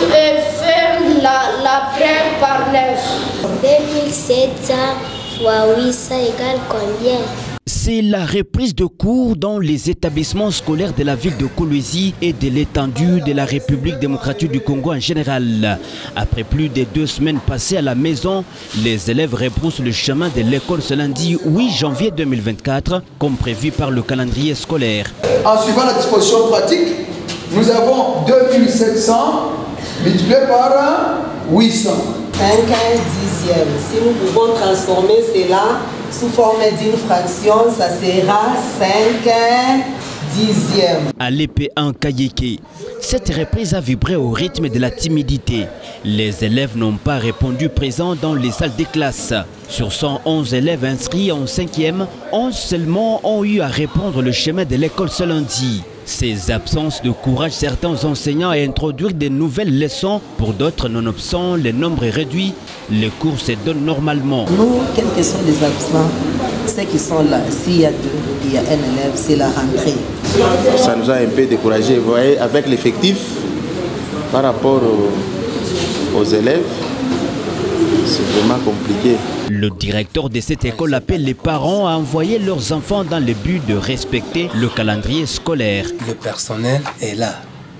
faire la preuve par 9. 2700 fois 800 égale combien? C'est la reprise de cours dans les établissements scolaires de la ville de Kolwezi et de l'étendue de la République démocratique du Congo en général. Après plus de 2 semaines passées à la maison, les élèves rebroussent le chemin de l'école ce lundi 8 janvier 2024, comme prévu par le calendrier scolaire. En suivant la disposition pratique, nous avons 2700 multiplié par 800. 5 dixièmes. Si nous pouvons transformer cela sous forme d'une fraction, ça sera 5 dixièmes. À l'EP1 Kayeke, cette reprise a vibré au rythme de la timidité. Les élèves n'ont pas répondu présents dans les salles des classes. Sur 111 élèves inscrits en 5e, 11 seulement ont eu à répondre le chemin de l'école ce lundi. Ces absences de courage certains enseignants à introduire de nouvelles leçons. Pour d'autres, nonobstant le nombre est réduit, les cours se donnent normalement. Nous, quels que sont les absents, ceux qui sont là, s'il y a 2, il y a un élève, c'est la rentrée. Ça nous a un peu découragés. Vous voyez, avec l'effectif par rapport aux élèves, c'est vraiment compliqué. Le directeur de cette école appelle les parents à envoyer leurs enfants dans le but de respecter le calendrier scolaire. Le personnel est là.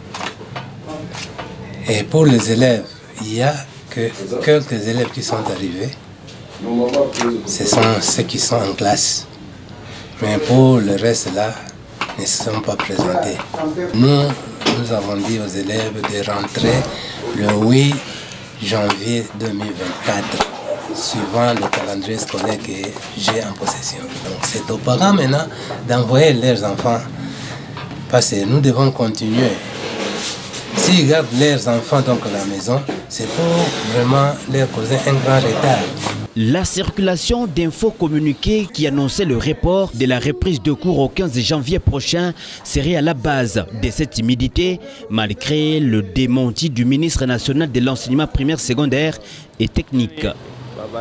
Et pour les élèves, il n'y a que quelques élèves qui sont arrivés. Ce sont ceux qui sont en classe. Mais pour le reste là, ils ne se sont pas présentés. Nous avons dit aux élèves de rentrer le 8 janvier 2024, suivant le calendrier scolaire que j'ai en possession. Donc c'est aux parents maintenant d'envoyer leurs enfants, parce que nous devons continuer. S'ils gardent leurs enfants donc à la maison, c'est pour vraiment leur causer un grand retard. La circulation d'infos communiquées qui annonçait le report de la reprise de cours au 15 janvier prochain serait à la base de cette timidité, malgré le démenti du ministre national de l'enseignement primaire, secondaire et technique.